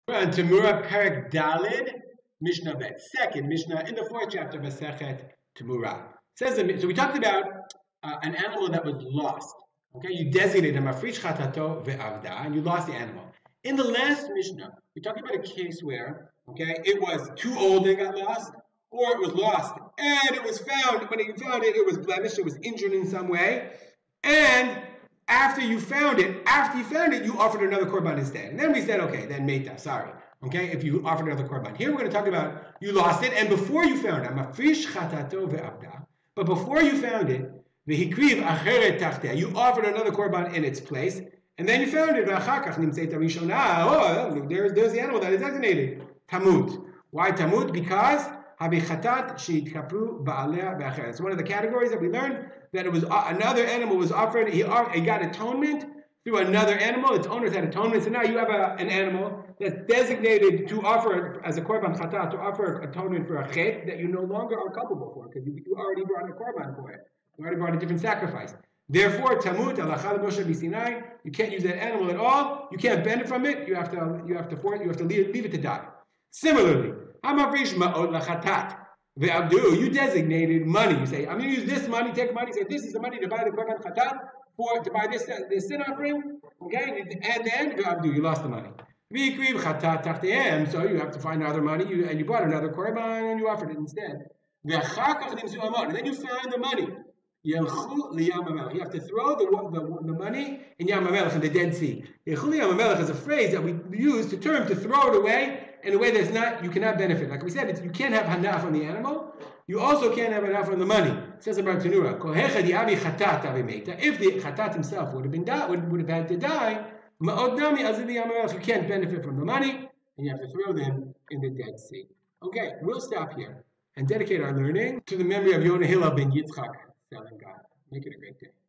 And Tamura Perek Dalid, Mishnah Bet. Second Mishnah in the fourth chapter of Masechet Tamura. Says so we talked about an animal that was lost. Okay, you designated him Afrish Chatato ve'avda, and you lost the animal. In the last Mishnah, we talked about a case where it was too old and it got lost, or it was lost and it was found. When you found it, it was blemished, it was injured in some way, and after you found it, you offered another korban instead. And then we said, okay, then meita, sorry. Okay, if you offered another korban. Here we're going to talk about you lost it, and before you found it, mafrish chatato ve'avda. But before you found it, v'hikriv acheret tachteh, you offered another korban in its place, and then you found it. V'achakach nimtzeit rishona. Oh, there's the animal that is designated tamut. Why tamut? Because habichatat sheitkapu ba'aleh ve'acheret. It's one of the categories that we learned. That it was another animal was offered, he got atonement through another animal, its owners had atonement, so now you have an animal that's designated to offer as a korban chata, to offer atonement for a chet that you no longer are culpable for, because you already brought a korban for it. You already brought a different sacrifice. Therefore, tamut alachal Moshe b'Sinai, you can't use that animal at all, you can't benefit from it, you have to leave it to die. Similarly, hamavrish ma'od lachatat. You designated money. You say, I'm going to use this money, take money, say, this is the money to buy the korban chatat, to buy this sin offering, okay? And then, you lost the money. So you have to find other money, and you bought another korban, and you offered it instead. And then you found the money. You have to throw the money in Yam HaMelech, in the Dead Sea. Yam HaMelech is a phrase that we use to throw it away, in a way that's you cannot benefit. Like we said, you can't have hanaf on the animal. You also can't have hanaf on the money. It says about Tanura, if the chatat himself would have had to die, you can't benefit from the money, and you have to throw them in the Dead Sea. Okay, we'll stop here and dedicate our learning to the memory of Yonah Hillel ben Yitzchak, selling God. Make it a great day.